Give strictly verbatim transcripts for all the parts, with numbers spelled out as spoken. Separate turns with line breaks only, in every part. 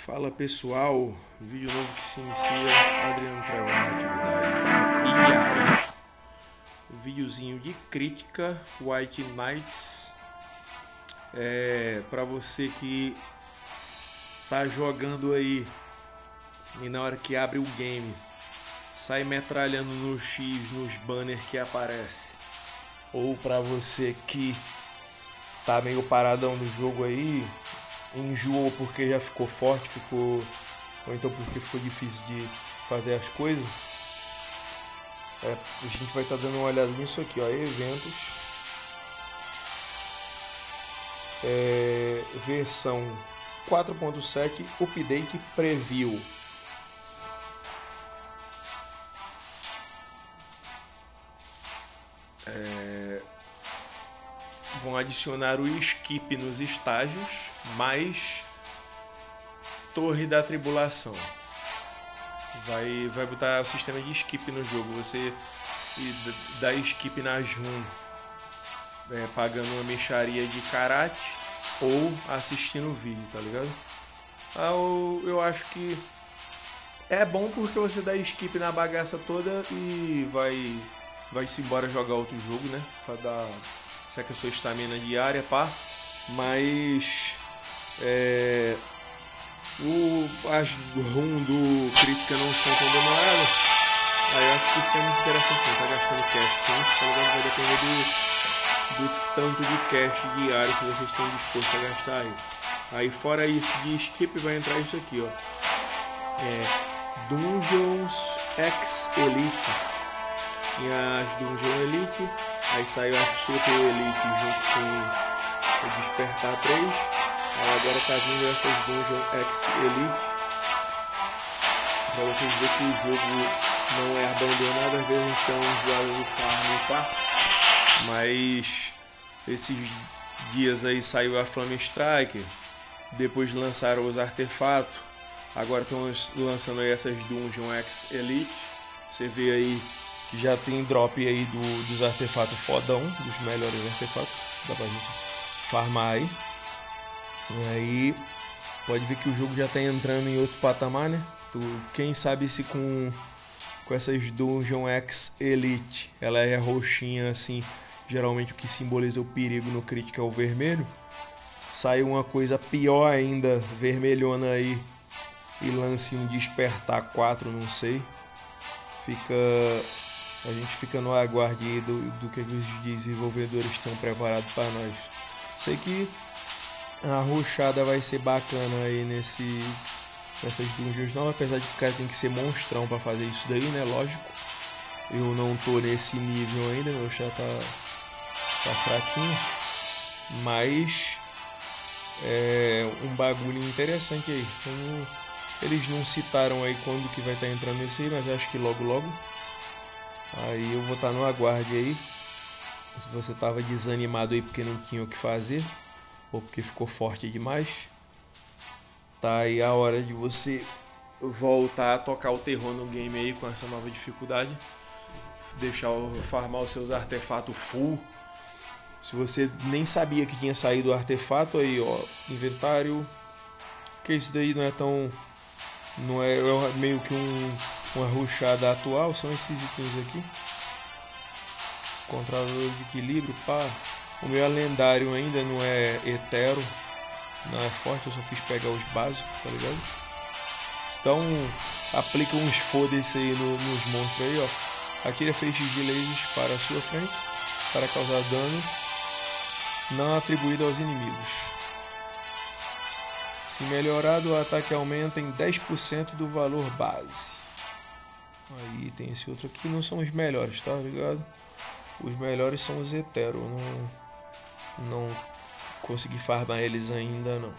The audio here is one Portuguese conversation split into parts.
Fala pessoal, vídeo novo que se inicia, Adriano Trevor na atividade diária. Videozinho de crítica, White Knights. É, para você que tá jogando aí e na hora que abre o game sai metralhando no X, nos banners que aparece. Ou para você que tá meio paradão no jogo aí, enjoou porque já ficou forte, ficou ou então porque ficou difícil de fazer as coisas. É, a gente vai estar tá dando uma olhada nisso aqui, ó, eventos, é, versão quatro ponto sete, update preview. É, vão adicionar o skip nos estágios, mais torre da tribulação. Vai, vai botar o sistema de skip no jogo. Você dá skip nas run é, pagando uma mixaria de karate ou assistindo o vídeo, tá ligado? Ah, eu, eu acho que é bom porque você dá skip na bagaça toda e vai vai-se embora jogar outro jogo, né? Vai dar seca sua estamina diária, pá. Mas é, o, as run do crítica não são tão demoradas. Aí eu acho que isso é muito interessante, não tá gastando cash com isso, tá ligado? Vai depender do, do tanto de cash diário que vocês estão dispostos a gastar aí. Aí fora isso de skip vai entrar isso aqui, ó. É Dungeons X Elite. Tinha as Dungeon Elite, aí saiu a Super Elite junto com o Despertar três. Aí agora tá vindo essas Dungeon X Elite. Pra vocês verem que o jogo não é abandonado, às vezes a gente tem um jogo do farm no quarto. Mas esses dias aí saiu a Flame Strike, depois lançaram os artefatos, agora estão lançando aí essas Dungeon X Elite. Você vê aí que já tem drop aí do, dos artefatos fodão, dos melhores artefatos, dá pra gente farmar aí. E aí pode ver que o jogo já tá entrando em outro patamar, né? Tu, quem sabe se com, com essas Dungeon X Elite, ela é roxinha assim, geralmente o que simboliza o perigo no crítico é o vermelho. Saiu uma coisa pior ainda, vermelhona aí, e lance um Despertar quatro, não sei. Fica... A gente fica no aguardo do, do que os desenvolvedores estão preparados para nós. Sei que a rushada vai ser bacana aí nesse, nessas dungeons novas, apesar de que o cara tem que ser monstrão para fazer isso daí, né? Lógico. Eu não tô nesse nível ainda, meu chá tá, tá fraquinho. Mas é um bagulho interessante aí. Então, eles não citaram aí quando que vai estar tá entrando isso aí, mas acho que logo logo. Aí eu vou estar no aguarde aí. Se você estava desanimado aí porque não tinha o que fazer, ou porque ficou forte demais, tá aí a hora de você voltar a tocar o terror no game aí com essa nova dificuldade. Deixar o, farmar os seus artefatos full. Se você nem sabia que tinha saído o artefato aí, ó, inventário, que isso daí não é tão, não é, é meio que um uma rushada atual, são esses itens aqui. Controlador de equilíbrio, pá. O meu é lendário ainda, não é hetero, não é forte, eu só fiz pegar os básicos, tá ligado? Então, aplica uns foda-se aí no, nos monstros aí, ó. Atira feixes de lasers para a sua frente, para causar dano não atribuído aos inimigos. Se melhorado, o ataque aumenta em dez por cento do valor base. Aí tem esse outro aqui, não são os melhores, tá ligado? Os melhores são os hetero, não, não consegui farmar eles ainda não.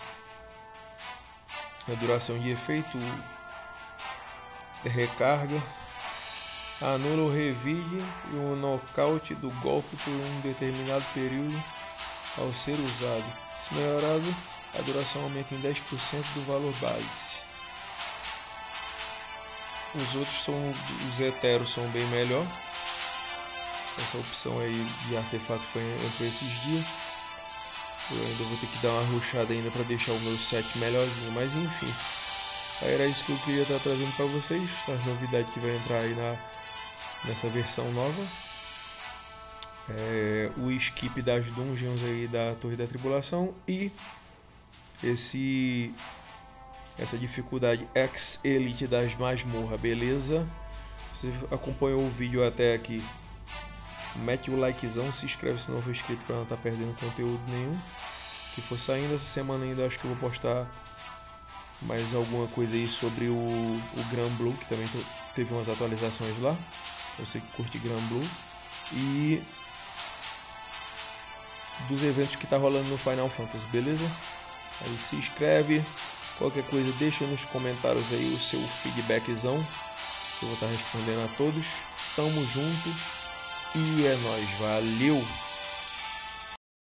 A duração de efeito, recarga, anula o revide e o nocaute do golpe por um determinado período ao ser usado. Se melhorado, a duração aumenta em dez por cento do valor base. Os outros são, os heteros são bem melhor. Essa opção aí de artefato foi entre esses dias. Eu ainda vou ter que dar uma rushada ainda para deixar o meu set melhorzinho, mas enfim. Aí era isso que eu queria estar trazendo para vocês, as novidades que vai entrar aí na, nessa versão nova. É, o skip das dungeons aí da Torre da Tribulação e esse essa dificuldade X-Elite das masmorras, beleza? Se você acompanhou o vídeo até aqui, mete o likezão, se inscreve se não for inscrito para não estar perdendo conteúdo nenhum. Que for saindo essa semana ainda, acho que eu vou postar mais alguma coisa aí sobre o, o Granblue, que também teve umas atualizações lá. Você que curte Granblue. E dos eventos que tá rolando no Final Fantasy, beleza? Aí se inscreve, qualquer coisa deixa nos comentários aí o seu feedbackzão, que eu vou estar respondendo a todos. Tamo junto e é nóis, valeu!